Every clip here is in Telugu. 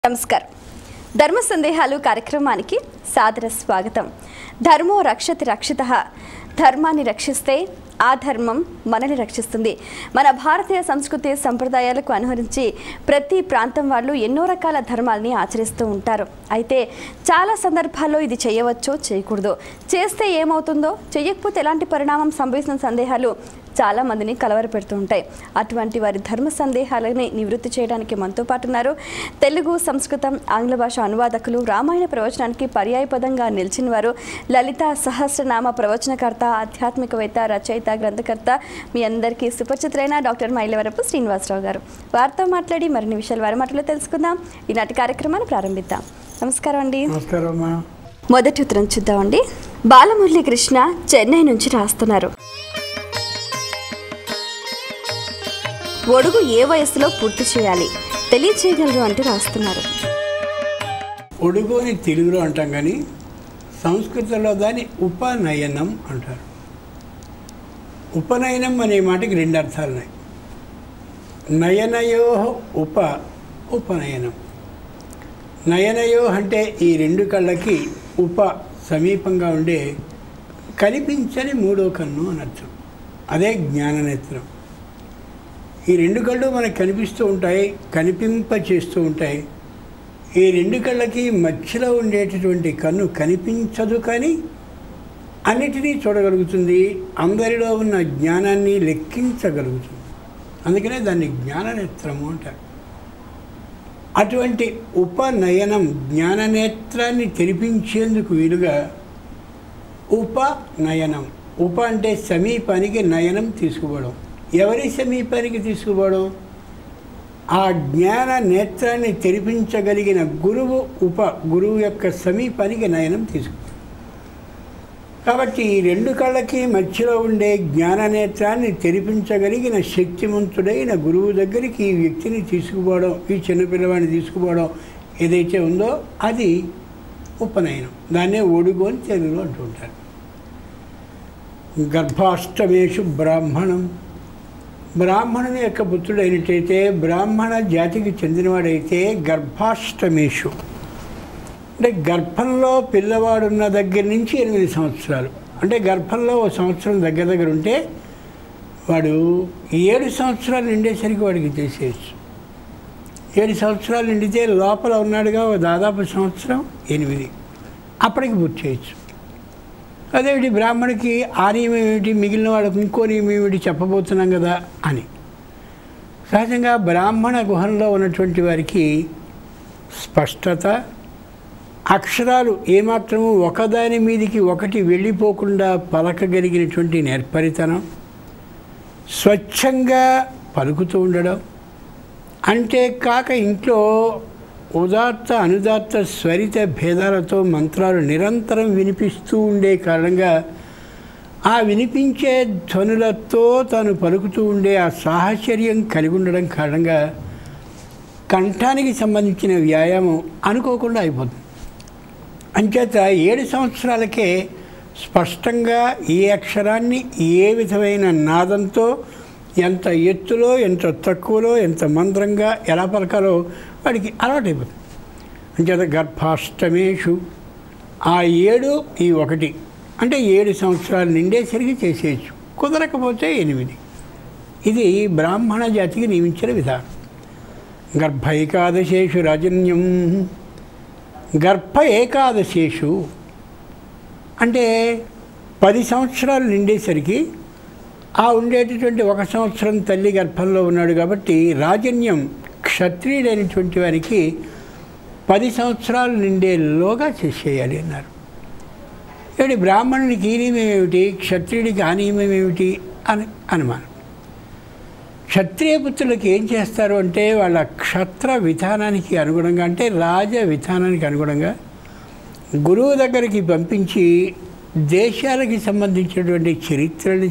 నమస్కారం. ధర్మ సందేహాలు కార్యక్రమానికి సాదర స్వాగతం. ధర్మో రక్షతి రక్షితః. ధర్మాన్ని రక్షిస్తే ఆ ధర్మం మనల్ని రక్షిస్తుంది. మన భారతీయ సంస్కృతి సంప్రదాయాలకు అనుసరించి ప్రతి ప్రాంతం వాళ్ళు ఎన్నో రకాల ధర్మాలని ఆచరిస్తూ ఉంటారు. అయితే చాలా సందర్భాల్లో ఇది చేయవచ్చో చేయకూడదో, చేస్తే ఏమవుతుందో, చేయకపోతే ఎలాంటి పరిణామం సంభవిస్తున్న సందేహాలు చాలా మందిని కలవరపెడుతూ ఉంటాయి. అటువంటి వారి ధర్మ సందేహాలని నివృత్తి చేయడానికి మనతో పాటు ఉన్నారు తెలుగు, సంస్కృతం, ఆంగ్ల భాష అనువాదకులు, రామాయణ ప్రవచనానికి పర్యాయపదంగా నిలిచిన వారు, లలిత సహస్రనామ ప్రవచనకర్త, ఆధ్యాత్మికవేత్త, రచయిత, గ్రంథకర్త, మీ అందరికీ సుపరిచితులైన డాక్టర్ మైలవరపు శ్రీనివాసరావు గారు. వారితో మాట్లాడి మరిన్ని విషయాలు వారి మాటలో తెలుసుకుందాం. ఈనాటి కార్యక్రమాన్ని ప్రారంభిద్దాం. నమస్కారం అండి. మొదటి ఉత్తరం చూద్దామండి. బాలమురళీ కృష్ణ చెన్నై నుంచి రాస్తున్నారు. ఒడుగు ఏ వయసులో పూర్తి చేయాలి తెలియచేయగలరు అంటూ రాస్తున్నారు. ఒడుగు అని తెలుగులో అంటాం, కానీ సంస్కృతంలో దాన్ని ఉపనయనం అంటారు. ఉపనయనం అనే మాటకి రెండు అర్థాలు ఉన్నాయి. నయనయో ఉపనయనం. నయనయో అంటే ఈ రెండు కళ్ళకి సమీపంగా ఉండే కనిపించని మూడో కన్ను అని అర్థం. అదే జ్ఞాననేత్రం. ఈ రెండు కళ్ళు మనకు కనిపిస్తూ ఉంటాయి, కనిపింప చేస్తూ ఉంటాయి. ఈ రెండు కళ్ళకి మధ్యలో ఉండేటటువంటి కన్ను కనిపించదు, కానీ అన్నిటినీ చూడగలుగుతుంది. అందరిలో ఉన్న జ్ఞానాన్ని లెక్కించగలుగుతుంది. అందుకనే దాన్ని జ్ఞాననేత్రము అంటారు. అటువంటి ఉపనయనం, జ్ఞాననేత్రాన్ని తెరిపించేందుకు వీలుగా ఉపనయనం. ఉప అంటే సమీపానికి, నయనం తీసుకుపోవడం. ఎవరి సమీపానికి తీసుకుపోవడం? ఆ జ్ఞాన నేత్రాన్ని తెరిపించగలిగిన గురువు యొక్క సమీపానికి నయనం తీసుకుపోవడం. కాబట్టి ఈ రెండు కళ్ళకి మధ్యలో ఉండే జ్ఞాననేత్రాన్ని తెరిపించగలిగిన శక్తివంతుడైన గురువు దగ్గరికి ఈ వ్యక్తిని తీసుకుపోవడం, ఈ చిన్నపిల్లవాడిని తీసుకుపోవడం ఏదైతే ఉందో అది ఉపనయనం. దాన్నే ఒడుగు అని తెలుగులో అంటూ ఉంటారు. గర్భాష్టమేషు బ్రాహ్మణం. బ్రాహ్మణుని యొక్క పుత్రుడు అయినట్టయితే, బ్రాహ్మణ జాతికి చెందినవాడైతే గర్భాష్టమేషు అంటే గర్భంలో పిల్లవాడున్న దగ్గర నుంచి 8 సంవత్సరాలు, అంటే గర్భంలో 1 సంవత్సరం దగ్గర ఉంటే వాడు 7 సంవత్సరాలు నిండేసరికి వాడికి చేసేయచ్చు. 7 సంవత్సరాలు నిండితే లోపల ఉన్నాడుగా దాదాపు సంవత్సరం 8, అప్పటికి పూర్తి చేయొచ్చు. అదేమిటి బ్రాహ్మణికి ఆ నియమం ఏమిటి, మిగిలిన వాళ్ళకి ఇంకో నియమం ఏమిటి చెప్పబోతున్నాం కదా అని. సహజంగా బ్రాహ్మణ గుహంలో ఉన్నటువంటి వారికి స్పష్టత, అక్షరాలు ఏమాత్రము ఒకదాని మీదికి ఒకటి వెళ్ళిపోకుండా పలకగలిగినటువంటి నేర్పరితనం, స్వచ్ఛంగా పలుకుతూ ఉండడం, అంతేకాక ఇంట్లో ఉదాత్త అనుదాత్త స్వరిత భేదాలతో మంత్రాలు నిరంతరం వినిపిస్తూ ఉండే కారణంగా ఆ వినిపించే ధ్వనులతో తాను పలుకుతూ ఉండే ఆ సాహచర్యం కలిగి ఉండడం కారణంగా కంఠానికి సంబంధించిన వ్యాయామం అనుకోకుండా అయిపోతుంది. అంచేత 7 సంవత్సరాలకే స్పష్టంగా ఏ అక్షరాన్ని ఏ విధమైన నాదంతో, ఎంత ఎత్తులో, ఎంత తక్కువలో, ఎంత మంద్రంగా ఎలా పలకాలో వాడికి అలవాటైపోతుంది. అంచేత గర్భాష్టమేషు ఆ 7 ఈ 1 అంటే 7 సంవత్సరాలు నిండేసరికి చేసేయచ్చు. కుదరకపోతే 8. ఇది బ్రాహ్మణ జాతికి నియమించిన విధానం. గర్భ ఏకాదశేషు రాజన్యం. గర్భ ఏకాదశేషు అంటే 10 సంవత్సరాలు నిండేసరికి ఆ ఉండేటటువంటి 1 సంవత్సరం తల్లి గర్భంలో ఉన్నాడు కాబట్టి రాజన్యం, క్షత్రియుడైనటువంటి వారికి 10 సంవత్సరాలు నిండేలోగా చేసేయాలి అన్నారు. ఏమిటి బ్రాహ్మణునికి ఈ నియమం ఏమిటి, క్షత్రియుడికి ఆ నియమం ఏమిటి అని అనుమానం. క్షత్రియ పుత్రులకి ఏం చేస్తారు అంటే, వాళ్ళ క్షత్ర విధానానికి అనుగుణంగా, అంటే రాజ విధానానికి అనుగుణంగా గురువు దగ్గరికి పంపించి దేశాలకి సంబంధించినటువంటి చరిత్రల్ని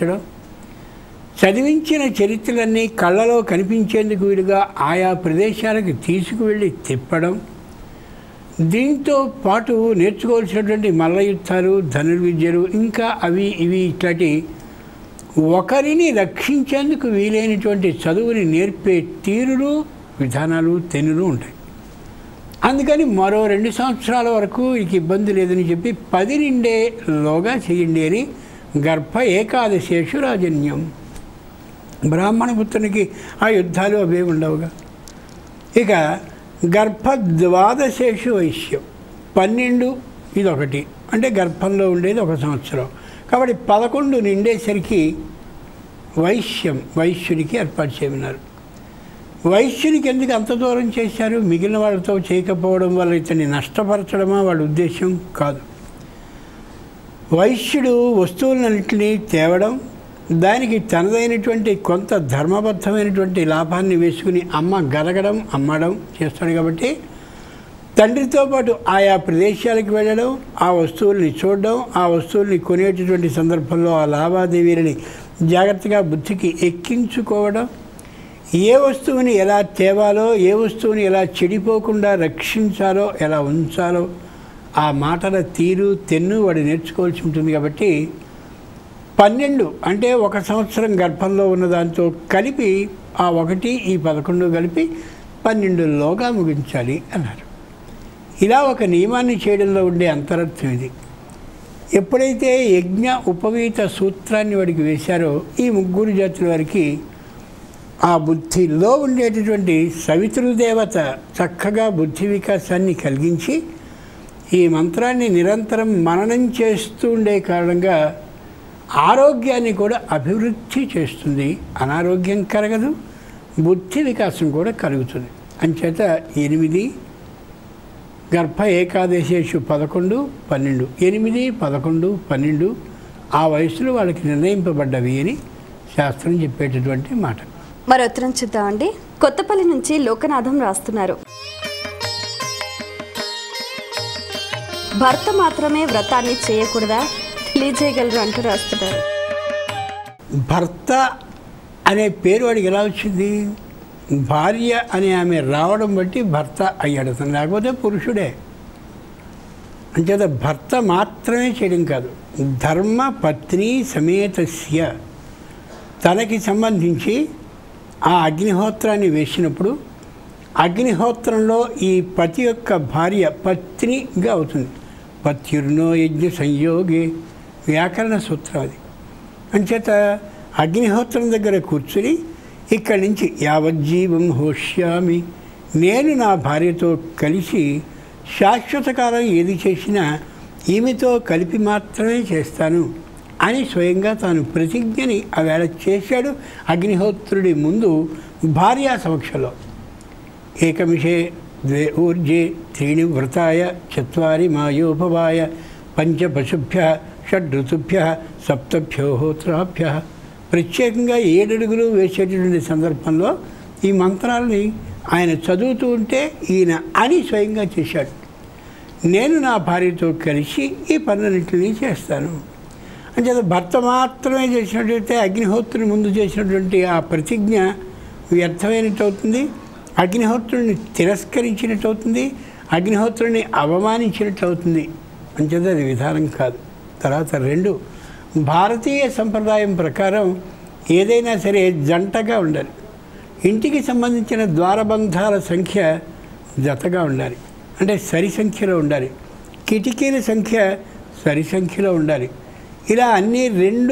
చదివించిన చరిత్రలన్నీ కళ్ళలో కనిపించేందుకు వీలుగా ఆయా ప్రదేశాలకు తీసుకువెళ్ళి తిప్పడం, దీంతో పాటు నేర్చుకోవాల్సినటువంటి మల్ల యుద్ధాలు, ధనుర్విద్యలు, ఇంకా అవి ఇవి ఇట్లాంటి ఒకరిని రక్షించేందుకు వీలైనటువంటి చదువుని నేర్పే తీరులు, విధానాలు, తెన్నులు ఉంటాయి. అందుకని మరో 2 సంవత్సరాల వరకు ఇక ఇబ్బంది లేదని చెప్పి 10 నిండేలోగా చేయండి అని గర్భ ఏకాదశేషు రాజన్యం. బ్రాహ్మణ పుత్రునికి ఆ యుద్ధాలు అవే ఉండవుగా. ఇక గర్భ ద్వాదశేషు వైశ్యం 12 ఇదొకటి, అంటే గర్భంలో ఉండేది 1 సంవత్సరం. కాబట్టి 11 నిండేసరికి వైశ్యునికి ఏర్పాటు చేయమన్నారు. వైశ్యునికి ఎందుకు అంత దూరం చేశారు? మిగిలిన వాళ్ళతో చేయకపోవడం వల్ల ఇతన్ని నష్టపరచడమా వాళ్ళ ఉద్దేశం కాదు. వైశ్యుడు వస్తువులన్నింటినీ తేవడం, దానికి తనదైనటువంటి కొంత ధర్మబద్ధమైనటువంటి లాభాన్ని వేసుకుని గరగడం అమ్మడం చేస్తాడు. కాబట్టి తండ్రితో పాటు ఆయా ప్రదేశాలకు వెళ్ళడం, ఆ వస్తువుల్ని చూడడం, ఆ వస్తువుల్ని కొనేటటువంటి సందర్భంలో ఆ లావాదేవీలని జాగ్రత్తగా బుద్ధికి ఎక్కించుకోవడం, ఏ వస్తువుని ఎలా తేవాలో, ఏ వస్తువుని ఎలా చెడిపోకుండా రక్షించాలో, ఎలా ఉంచాలో ఆ మాటల తీరు తెన్ను వాడు నేర్చుకోవాల్సి ఉంటుంది. కాబట్టి 12 అంటే 1 సంవత్సరం గర్భంలో ఉన్న దాంతో కలిపి ఆ 1 ఈ 11 కలిపి 12లోగా ముగించాలి అన్నారు. ఇలా ఒక నియమాన్ని చేయడంలో ఉండే అంతరార్థం ఇది. ఎప్పుడైతే యజ్ఞ ఉపవీత సూత్రాన్ని వాడికి వేశారో ఈ 3 జాతుల వారికి ఆ బుద్ధిలో ఉండేటటువంటి సవితృదేవత చక్కగా బుద్ధి వికాసాన్ని కలిగించి ఈ మంత్రాన్ని నిరంతరం మననం చేస్తూ ఉండే కారణంగా ఆరోగ్యాన్ని కూడా అభివృద్ధి చేస్తుంది. అనారోగ్యం కలగదు, బుద్ధి వికాసం కూడా కలుగుతుంది. అంచేత 8 గర్భ ఏకాదశేషు 11, 12 8, 11, 12 ఆ వయసులో వాళ్ళకి నిర్ణయింపబడ్డవి అని శాస్త్రం చెప్పేటటువంటి మాట. మరో ఉత్తరం చూద్దామండి. కొత్తపల్లి నుంచి లోకనాథం రాస్తున్నారు. భర్త మాత్రమే వ్రతాన్ని చేయకూడదా, తెలియజేయగలరు అంటూ రాస్తున్నారు. భర్త అనే పేరు వాడికి ఎలా వచ్చింది? భార్య అనే ఆమె రావడం బట్టి భర్త అయ్యాడు అతను, లేకపోతే పురుషుడే. అంచేత భర్త మాత్రమే చేయడం కాదు, ధర్మ పత్ని సమేతస్య తనకి సంబంధించి ఆ అగ్నిహోత్రాన్ని వేసినప్పుడు అగ్నిహోత్రంలో ఈ పతి యొక్క భార్య పత్నిగా అవుతుంది. పత్యుర్నో యజ్ఞ సంయోగే వ్యాకరణ సూత్రం అది. అంచేత అగ్నిహోత్రం దగ్గర కూర్చుని ఇక్కడి నుంచి యావజ్జీవం హోష్యామి, నేను నా భార్యతో కలిసి శాశ్వత కాలం ఏది చేసినా ఈమెతో కలిపి మాత్రమే చేస్తాను అని స్వయంగా తాను ప్రతిజ్ఞని ఆవేళ చేశాడు అగ్నిహోత్రుడి ముందు భార్యా సమక్షంలో. ఏకమిషే 2 ఊర్జే 3 వ్రతాయ 4 మాయోపవాయ 5 పశుభ్య 6 ఋతుభ్య 7 హోత్రాభ్య. ప్రత్యేకంగా 7 అడుగులు వేసేటటువంటి సందర్భంలో ఈ మంత్రాలని ఆయన చదువుతూ ఉంటే ఈయన అని స్వయంగా చేశాడు. నేను నా భార్యతో కలిసి ఈ పనులన్నింటినీ చేస్తాను. అంచేత భర్త మాత్రమే చేసినట్లయితే అగ్నిహోత్రుని ముందు చేసినటువంటి ఆ ప్రతిజ్ఞ వ్యర్థమైనట్టు అవుతుంది, అగ్నిహోత్రుని తిరస్కరించినట్టు అవుతుంది, అగ్నిహోత్రుని అవమానించినట్టు అవుతుంది. అంచేత అది విధానం కాదు. తర్వాత 2 భారతీయ సంప్రదాయం ప్రకారం ఏదైనా సరే జంటగా ఉండాలి. ఇంటికి సంబంధించిన ద్వారబంధాల సంఖ్య జతగా ఉండాలి, అంటే సరి సంఖ్యలో ఉండాలి. కిటికీల సంఖ్య సరి సంఖ్యలో ఉండాలి. ఇలా అన్నీ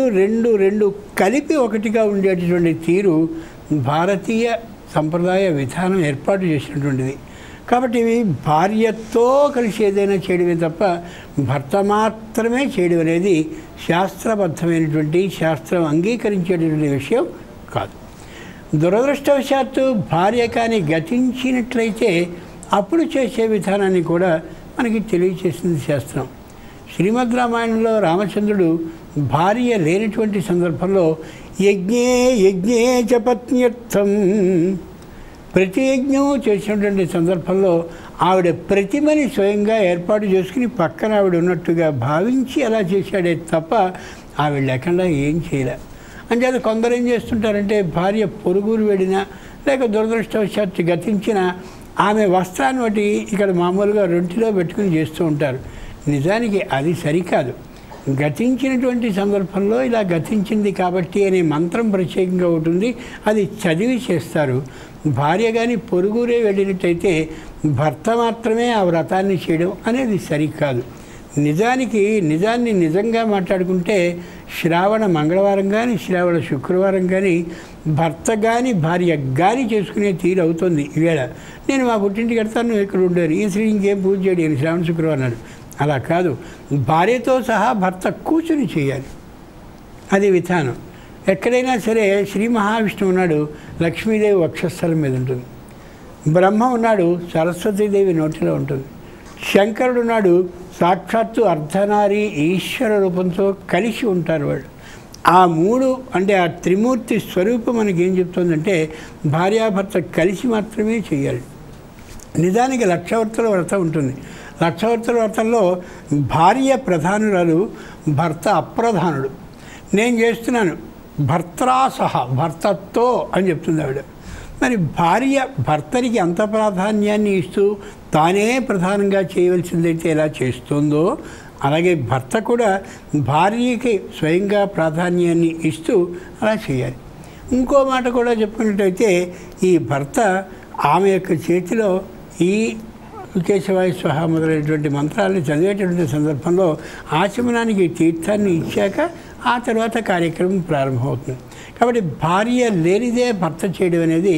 2 కలిపి ఒకటిగా ఉండేటటువంటి తీరు భారతీయ సంప్రదాయ విధానం ఏర్పాటు చేసినటువంటిది. కాబట్టి ఇవి భార్యతో కలిసి ఏదైనా చేయడమే తప్ప భర్త మాత్రమే చేయడం అనేది శాస్త్రబద్ధమైనటువంటి శాస్త్రం అంగీకరించేటటువంటి విషయం కాదు. దురదృష్టవశాత్తు భార్య కానీ గతించినట్లయితే అప్పుడు చేసే విధానాన్ని కూడా మనకి తెలియచేసింది శాస్త్రం. శ్రీమద్ రామాయణంలో రామచంద్రుడు భార్య లేనటువంటి సందర్భంలో యజ్ఞే చ పత్న్యర్థం ప్రతి యజ్ఞము చేసినటువంటి సందర్భంలో ఆవిడ ప్రతిమని స్వయంగా ఏర్పాటు చేసుకుని పక్కన ఆవిడ ఉన్నట్టుగా భావించి అలా చేశాడే తప్ప ఆవిడ లేకుండా ఏం చేయలే. అంటే అది కొందరు ఏం చేస్తుంటారంటే భార్య పొరుగురు వెళ్ళినా లేక దురదృష్టవశాత్తు గతించిన ఆమె వస్త్రాన్ని బట్టి ఇక్కడ మామూలుగా రొంటిలో పెట్టుకుని చేస్తూ ఉంటారు. నిజానికి అది సరికాదు. గతించినటువంటి సందర్భంలో ఇలా గతించింది కాబట్టి అనే మంత్రం ప్రత్యేకంగా ఉంటుంది, అది చదివి చేస్తారు. భార్య కానీ పొరుగురే వెళ్ళినట్టయితే భర్త మాత్రమే ఆ వ్రతాన్ని చేయడం అనేది సరికాదు. నిజాన్ని నిజంగా మాట్లాడుకుంటే శ్రావణ మంగళవారం కానీ శ్రావణ శుక్రవారం కానీ భర్త కానీ భార్య కానీ చేసుకునే తీరు అవుతుంది. ఈవేళ నేను మా పుట్టింటికి వెళ్తాను, నువ్వు ఇక్కడ ఉండేది, ఈ శ్రీ ఇంకేం పూజ చేయడం శ్రావణ శుక్రవారం నాడు. అలా కాదు, భార్యతో సహా భర్త కూర్చుని చేయాలి. అది విధానం. ఎక్కడైనా సరే శ్రీ మహావిష్ణువు ఉన్నాడు, లక్ష్మీదేవి వక్షస్థలం మీద ఉంటుంది. బ్రహ్మ ఉన్నాడు, సరస్వతీదేవి నోటిలో ఉంటుంది. శంకరుడు ఉన్నాడు, సాక్షాత్తు అర్ధనారి ఈశ్వర రూపంతో కలిసి ఉంటారు వాళ్ళు. ఆ మూడు అంటే ఆ త్రిమూర్తి స్వరూపం మనకి ఏం చెప్తుందంటే భార్యాభర్త కలిసి మాత్రమే చేయాలి. నిజానికి లక్షవర్తుల వ్రతం ఉంటుంది. లక్షవర్తుల వ్రతంలో భార్య ప్రధానురాలు, భర్త అప్రధానుడు. నేను చేస్తున్నాను భర్తరాసహ, భర్తతో అని చెప్తుంది ఆవిడ. మరి భార్య భర్తనికి అంత ప్రాధాన్యాన్ని ఇస్తూ తానే ప్రధానంగా చేయవలసిందైతే ఎలా చేస్తుందో, అలాగే భర్త కూడా భార్యకి స్వయంగా ప్రాధాన్యాన్ని ఇస్తూ అలా చేయాలి. ఇంకో మాట కూడా చెప్పుకున్నట్టయితే ఈ భర్త ఆమె యొక్క చేతిలో ఈ కేశవాయ స్వహ మొదలైనటువంటి మంత్రాలను చదివేటటువంటి సందర్భంలో ఆచమనానికి తీర్థాన్ని ఇచ్చాక ఆ తర్వాత కార్యక్రమం ప్రారంభమవుతుంది. కాబట్టి భార్య లేనిదే భర్త చేయడం అనేది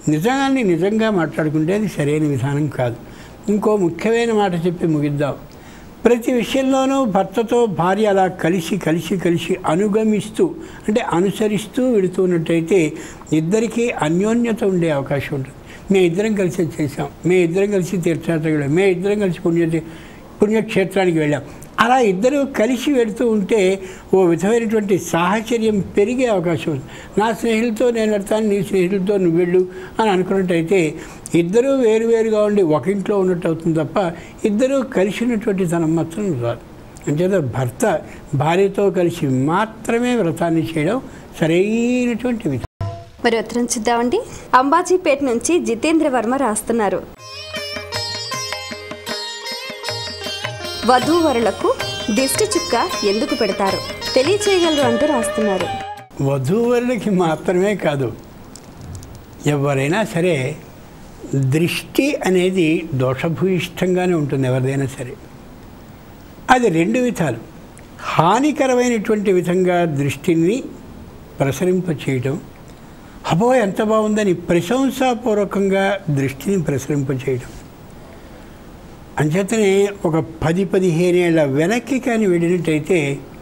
నిజంగా మాట్లాడుకుంటే అది సరైన విధానం కాదు. ఇంకో ముఖ్యమైన మాట చెప్పి ముగిద్దాం. ప్రతి విషయంలోనూ భర్తతో భార్య అలా కలిసి అనుగమిస్తూ అంటే అనుసరిస్తూ వెళుతున్నట్టయితే ఇద్దరికీ అన్యోన్యత ఉండే అవకాశం ఉంటుంది. మేము ఇద్దరం కలిసి చేసాం, మేము ఇద్దరం కలిసి తీర్థయాత్రకు వెళ్ళాం, మేము ఇద్దరం కలిసి పుణ్యక్షేత్రానికి వెళ్ళాం. అలా ఇద్దరు కలిసి వెళుతూ ఉంటే ఓ విధమైనటువంటి సాహచర్యం పెరిగే అవకాశం ఉంది. నా స్నేహితులతో నేను వెళ్తాను, నీ స్నేహితులతో నువ్వు వెళ్ళు అని అనుకున్నట్టయితే ఇద్దరూ వేరువేరుగా ఉండి ఒక ఇంట్లో ఉన్నట్టు అవుతుంది తప్ప ఇద్దరూ కలిసి ఉన్నటువంటి తనం మాత్రం రాదు. అంచేత భర్త భార్యతో కలిసి మాత్రమే వ్రతాన్ని చేయడం సరైనటువంటి విధానం. మరి ఉత్తరం చూద్దామండి. అంబాజీపేట నుంచి జితేంద్ర వర్మ రాస్తున్నారు. వధూవరులకు దిష్టి చుక్క ఎందుకు పెడతారు తెలియచేయగలరు అంటూ రాస్తున్నారు. వధూవరులకి మాత్రమే కాదు, ఎవరైనా సరే దృష్టి అనేది దోషభూయిష్టంగానే ఉంటుంది. ఎవరిదైనా సరే అది రెండు విధాలు. హానికరమైనటువంటి విధంగా దృష్టిని ప్రసరింపచేయటం, అబ్బో ఎంత బాగుందని ప్రశంసాపూర్వకంగా దృష్టిని ప్రసరింపచేయటం. అంచేతనే ఒక 10-15 ఏళ్ళ వెనక్కి కానీ వెళ్ళినట్టయితే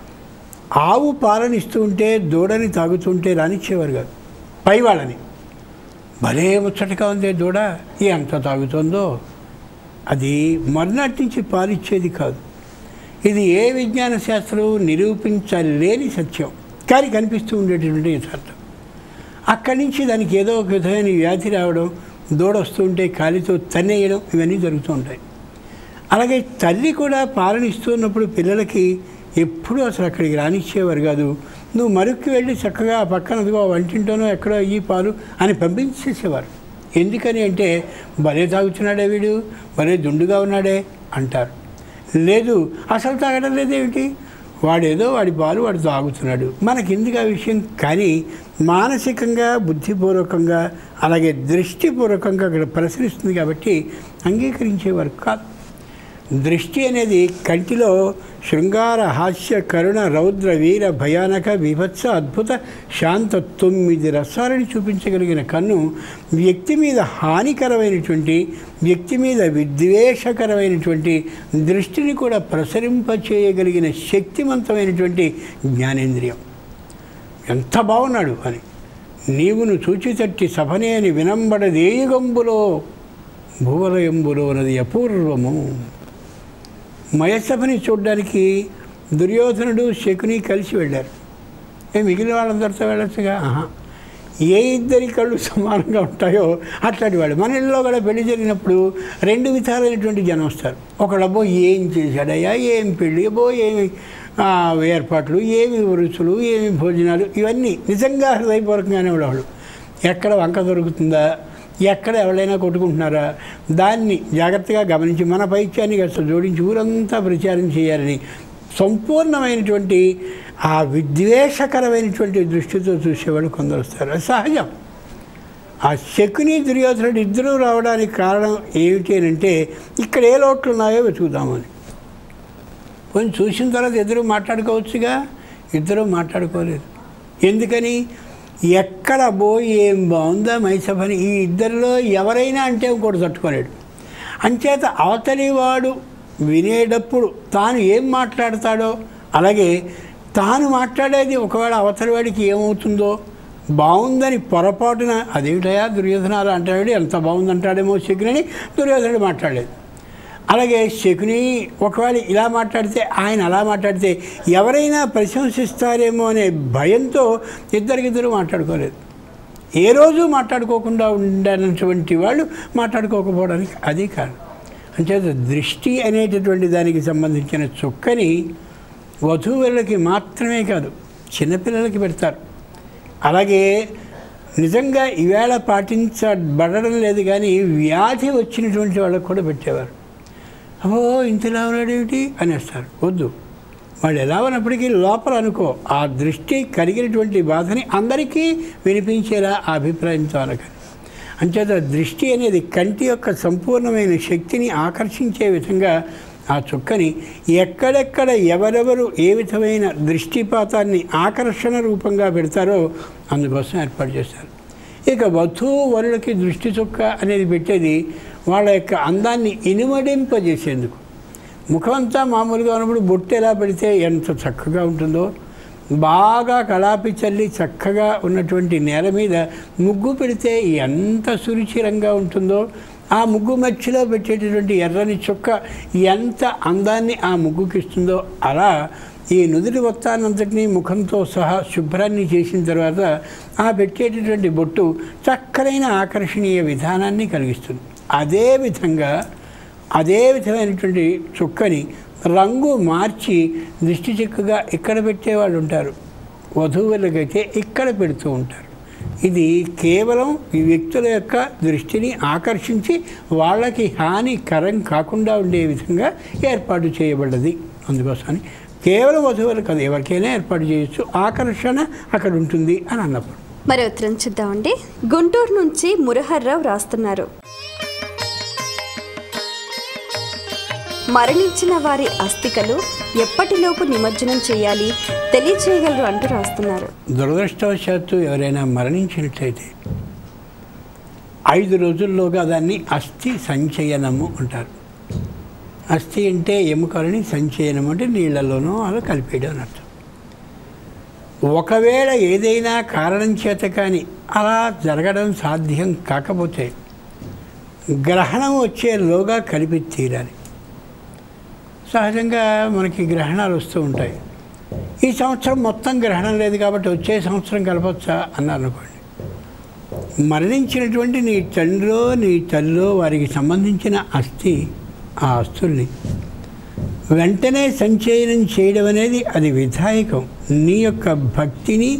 ఆవు పాలనిస్తూ ఉంటే దూడని తాగుతుంటే రానిచ్చేవారు కాదు. పైవాళ్ళని భలే ముచ్చటగా ఉంది దూడ, ఎంత తాగుతుందో, అది మర్నాటి నుంచి పాలిచ్చేది కాదు. ఇది ఏ విజ్ఞాన శాస్త్రం నిరూపించలేని సత్యం, కానీ కనిపిస్తూ ఉండేటటువంటి యథార్థం. అక్కడి నుంచి దానికి ఏదో ఒక విధమైన వ్యాధి రావడం, దూడ వస్తుంటే కాలితో తన్నేయడం, ఇవన్నీ జరుగుతూ ఉంటాయి. అలాగే తల్లి కూడా పాలనిస్తున్నప్పుడు పిల్లలకి ఎప్పుడూ అసలు అక్కడికి రానిచ్చేవారు కాదు. నువ్వు మరుక్కి వెళ్ళి చక్కగా ఆ పక్కన అదిగో వంటింటోనో ఎక్కడో ఈ పాలు అని పంపించేసేవారు. ఎందుకని అంటే భలే తాగుతున్నాడే వీడు, భలే దుండుగా ఉన్నాడే అంటారు. లేదు, అసలు తాగడం లేదేమిటి, వాడేదో వాడి పాలు వాడు తాగుతున్నాడు, మనకెందుకు ఆ విషయం. కానీ మానసికంగా బుద్ధిపూర్వకంగా అలాగే దృష్టిపూర్వకంగా అక్కడ ప్రసరిస్తుంది కాబట్టి అంగీకరించేవారు కాదు. దృష్టి అనేది కంటిలో శృంగార, హాస్య, కరుణ, రౌద్ర, వీర, భయానక, విభత్స, అద్భుత, శాంత 9 రసాలను చూపించగలిగిన కన్ను వ్యక్తి మీద హానికరమైనటువంటి, వ్యక్తి మీద విద్వేషకరమైనటువంటి దృష్టిని కూడా ప్రసరింపచేయగలిగిన శక్తివంతమైనటువంటి జ్ఞానేంద్రియం. ఎంత బాగున్నాడు అని నీవును చూచితట్టి సభనే అని వినంబడదేయుగంబులో భూవలయంబులో నది అపూర్వము. మయసభని చూడడానికి దుర్యోధనుడు, శకుని కలిసి వెళ్ళారు. మిగిలిన వాళ్ళందరితో వెళ్ళొచ్చుగా. ఏ ఇద్దరి కళ్ళు సమానంగా ఉంటాయో అట్లాంటి వాడు. మన ఇళ్ళలో కూడా పెళ్లి జరిగినప్పుడు 2 విధాలైనటువంటి జనం వస్తారు. ఒకడబ్బో ఏం చేశాడయ్యా, ఏం పెళ్ళి, అబ్బో ఏమి ఏర్పాట్లు, ఏమి రుచులు, ఏమి భోజనాలు, ఇవన్నీ నిజంగా హృదయపూర్వకంగానే ఉండేవాళ్ళు. ఎక్కడ వంక దొరుకుతుందా, ఎక్కడ ఎవరైనా కొట్టుకుంటున్నారా, దాన్ని జాగ్రత్తగా గమనించి మన పైత్యాన్ని అసలు జోడించి ఊరంతా ప్రచారం చేయాలని సంపూర్ణమైనటువంటి ఆ విద్వేషకరమైనటువంటి దృష్టితో చూసేవాళ్ళు కొందరు వస్తారు. అది సహజం. ఆ శకుని దుర్యోధనుడు ఇద్దరూ రావడానికి కారణం ఏమిటి అని అంటే ఇక్కడ ఏ లోట్లు ఉన్నాయో వెతుకుదామని. కొంచెం చూసిన తర్వాత ఇద్దరు మాట్లాడుకోవచ్చుగా, ఇద్దరూ మాట్లాడుకోలేదు. ఎందుకని? ఎక్కడ పోయి ఏం బాగుందా మైసభని ఈ ఇద్దరిలో ఎవరైనా అంటే ఇంకోటి తట్టుకోలేడు. అంచేత అవతలి వాడు వినేటప్పుడు తాను ఏం మాట్లాడతాడో, అలాగే తాను మాట్లాడేది ఒకవేళ అవతలి వాడికి ఏమవుతుందో బాగుందని పొరపాటున అదేమిటయా దుర్యోధన అలా అంటాడు, ఎంత బాగుందంటాడేమో శకుని, దుర్యోధనుడు మాట్లాడలేదు. అలాగే శకుని ఒకవేళ ఇలా మాట్లాడితే ఆయన అలా మాట్లాడితే ఎవరైనా ప్రశంసిస్తారేమో అనే భయంతో ఇద్దరికిద్దరు మాట్లాడుకోలేదు. ఏ రోజు మాట్లాడుకోకుండా ఉండనటువంటి వాళ్ళు మాట్లాడుకోకపోవడానికి అది కారణం. అంచేత దృష్టి అనేటటువంటి దానికి సంబంధించిన చుక్కని వధూవరులకి మాత్రమే కాదు చిన్నపిల్లలకి పెడతారు. అలాగే నిజంగా ఈవేళ పాటించబడడం లేదు కానీ వ్యాధి వచ్చినటువంటి వాళ్ళకు కూడా పెట్టేవారు. అబ్బో ఇంతలా ఉన్నాడేమిటి అనేస్తారు. వద్దు, వాళ్ళు ఎలా ఉన్నప్పటికీ లోపల అనుకో ఆ దృష్టి కలిగినటువంటి బాధని అందరికీ వినిపించేలా ఆ అభిప్రాయంతో అనకని. అంచేత దృష్టి అనేది కంటి యొక్క సంపూర్ణమైన శక్తిని ఆకర్షించే విధంగా ఆ చుక్కని ఎక్కడెక్కడ ఎవరెవరు ఏ విధమైన దృష్టిపాతాన్ని ఆకర్షణ రూపంగా పెడతారో అందుకోసం ఏర్పాటు చేస్తారు. ఇక వధూవరులకి దృష్టి చుక్క అనేది పెట్టేది వాళ్ళ యొక్క అందాన్ని ఇనుమడింపజేసేందుకు. ముఖమంతా మామూలుగా ఉన్నప్పుడు బొట్టు ఎలా పెడితే ఎంత చక్కగా ఉంటుందో, బాగా కళాపి చల్లి చక్కగా ఉన్నటువంటి నేల మీద ముగ్గు పెడితే ఎంత సురుచిరంగా ఉంటుందో, ఆ ముగ్గు మధ్యలో పెట్టేటటువంటి ఎర్రని చుక్క ఎంత అందాన్ని ఆ ముగ్గుకి ఇస్తుందో, అలా ఈ నుదుటి మొత్తాన్నంతటినీ ముఖంతో సహా శుభ్రాన్ని చేసిన తర్వాత ఆ పెట్టేటటువంటి బొట్టు చక్కనైన ఆకర్షణీయ విధానాన్ని కలిగిస్తుంది. అదే విధమైనటువంటి చుక్కని రంగు మార్చి దృష్టి చిక్కుగా ఇక్కడ పెట్టేవాళ్ళు ఉంటారు, వధువులకైతే ఇక్కడ పెడుతూ ఉంటారు. ఇది కేవలం ఈ వ్యక్తుల యొక్క దృష్టిని ఆకర్షించి వాళ్ళకి హానికరం కాకుండా ఉండే విధంగా ఏర్పాటు చేయబడ్డది. అందుకోసమని కేవలం వధువులు కాదు ఎవరికైనా ఏర్పాటు చేయొచ్చు, ఆకర్షణ అక్కడ ఉంటుంది అని అన్నప్పుడు. మరి ఉత్తరం చూద్దామండి. గుంటూరు నుంచి మురహర్రావు రాస్తున్నారు. మరణించిన వారి అస్థికలు ఎప్పటిలోపు నిమజ్జనం చేయాలి తెలియచేయగలరు అంటూ రాస్తున్నారు. దురదృష్టవశాత్తు ఎవరైనా మరణించినట్లయితే 5 రోజుల్లోగా దాన్ని అస్థి సంచయనము అంటారు. అస్థి అంటే ఎముకలని, సంచయనం అంటే నీళ్లలోనూ అలా కలిపేయడం అని అర్థం. ఒకవేళ ఏదైనా కారణం చేత కానీ అలా జరగడం సాధ్యం కాకపోతే గ్రహణం వచ్చేలోగా కలిపి తీరాలి. సహజంగా మనకి గ్రహణాలు వస్తూ ఉంటాయి. ఈ సంవత్సరం మొత్తం గ్రహణం లేదు కాబట్టి వచ్చే సంవత్సరం కలపచ్చా అన్నారు అనుకోండి. మరణించినటువంటి నీ తండ్రో నీ తల్లో వారికి సంబంధించిన అస్థి, ఆ ఆస్తుల్ని వెంటనే సంచయనం చేయడం అనేది అది విధాయకం. నీ యొక్క భక్తిని,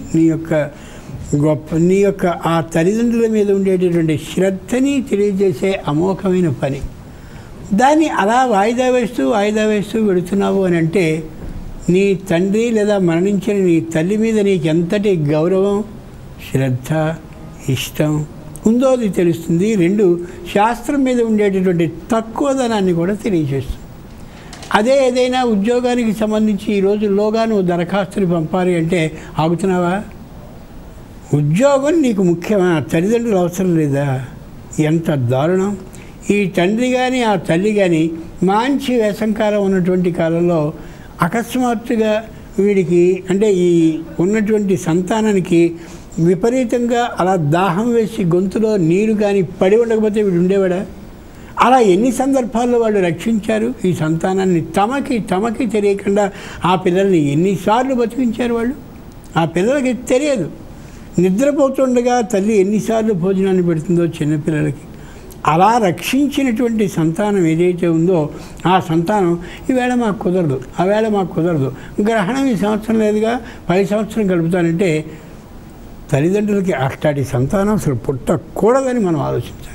నీ యొక్క ఆ తల్లిదండ్రుల మీద ఉండేటటువంటి శ్రద్ధని తెలియజేసే అమోఘమైన పని. దాన్ని అలా వాయిదా వేస్తూ వెళుతున్నావు అని అంటే నీ తండ్రి లేదా మరణించిన నీ తల్లి మీద నీకు ఎంతటి గౌరవం, శ్రద్ధ, ఇష్టం ఉందో అది తెలుస్తుంది. 2 శాస్త్రం మీద ఉండేటటువంటి తక్కువదనాన్ని కూడా తెలియజేస్తుంది. అదే ఏదైనా ఉద్యోగానికి సంబంధించి ఈ రోజుల్లోగా నువ్వు దరఖాస్తులు పంపాలి అంటే ఆగుతున్నావా? ఉద్యోగం నీకు ముఖ్యమా? తల్లిదండ్రులు అవసరం లేదా? ఎంత దారుణం! ఈ తండ్రి కానీ ఆ తల్లి కానీ మంచి వేసంకాలం ఉన్నటువంటి కాలంలో అకస్మాత్తుగా వీడికి అంటే ఈ ఉన్నటువంటి సంతానానికి విపరీతంగా అలా దాహం వేసి గొంతులో నీరు కానీ పడి ఉండకపోతే వీడు ఉండేవాడా? అలా ఎన్ని సందర్భాల్లో వాళ్ళు రక్షించారు ఈ సంతానాన్ని. తమకి తెలియకుండా ఆ పిల్లల్ని ఎన్నిసార్లు బతికించారు వాళ్ళు. ఆ పిల్లలకి తెలియదు. నిద్రపోతుండగా తల్లి ఎన్నిసార్లు భోజనాన్ని పెడుతుందో చిన్నపిల్లలకి. అలా రక్షించినటువంటి సంతానం ఏదైతే ఉందో ఆ సంతానం ఈవేళ మాకు కుదరదు, ఆవేళ మాకు కుదరదు, గ్రహణం ఈ సంవత్సరం లేదుగా 10 సంవత్సరం గడుపుతానంటే తల్లిదండ్రులకి అట్లాంటి సంతానం అసలు పుట్టకూడదని మనం ఆలోచించాలి.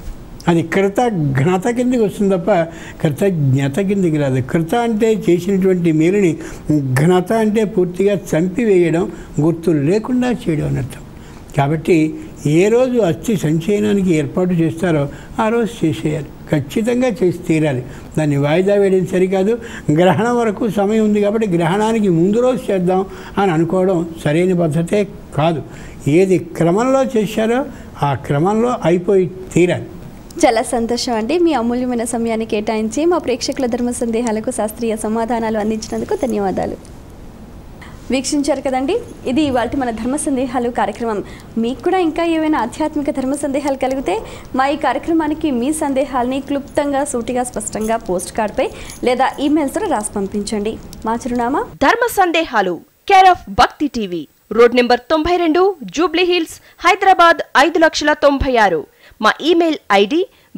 అది కృతజ్ఞత కిందకి వస్తుంది తప్ప కృతజ్ఞత కిందకి రాదు. కృత అంటే చేసినటువంటి మేలుని, ఘనత అంటే పూర్తిగా చంపివేయడం, గుర్తు లేకుండా చేయడం అని అర్థం. కాబట్టి ఏ రోజు అస్థి సంచయనానికి ఏర్పాటు చేస్తారో ఆ రోజు చేసేయాలి, ఖచ్చితంగా చేసి తీరాలి. దాన్ని వాయిదా వేయడం సరికాదు. గ్రహణం వరకు సమయం ఉంది కాబట్టి గ్రహణానికి ముందు రోజు చేద్దాం అని అనుకోవడం సరైన పద్ధతే కాదు. ఏది క్రమంలో చేశారో ఆ క్రమంలో అయిపోయి తీరాలి. చాలా సంతోషం అండి. మీ అమూల్యమైన సమయాన్ని కేటాయించి మా ప్రేక్షకుల ధర్మ సందేహాలకు శాస్త్రీయ సమాధానాలు అందించినందుకు ధన్యవాదాలు. వీక్షించారు కదండి, ఇది ఇవాళ మన ధర్మ సందేహాలు కార్యక్రమం. మీకు కూడా ఇంకా ఏవైనా ఆధ్యాత్మిక ధర్మ సందేహాలు కలిగితే మా ఈ కార్యక్రమానికి మీ సందేహాలని క్లుప్తంగా, సూటిగా, స్పష్టంగా పోస్ట్ కార్డ్పై లేదా ఈమెయిల్స్ ద్వారా రాసి పంపించండి. మా చిరునామా ధర్మ సందేహాలు, care of Bhakti TV, road number 92, Jubilee Hills, Hyderabad 5,96,000. మా ఈమెయిల్ ఐడి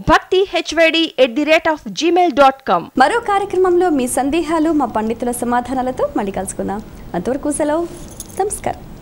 bhaktihyd@gmail.com. మరో కార్యక్రమంలో మీ సందేహాలు మా పండితుల సమాధానాలతో మళ్ళీ కలుసుకుందాం. అంతవరకు సెలవు. నమస్కారం.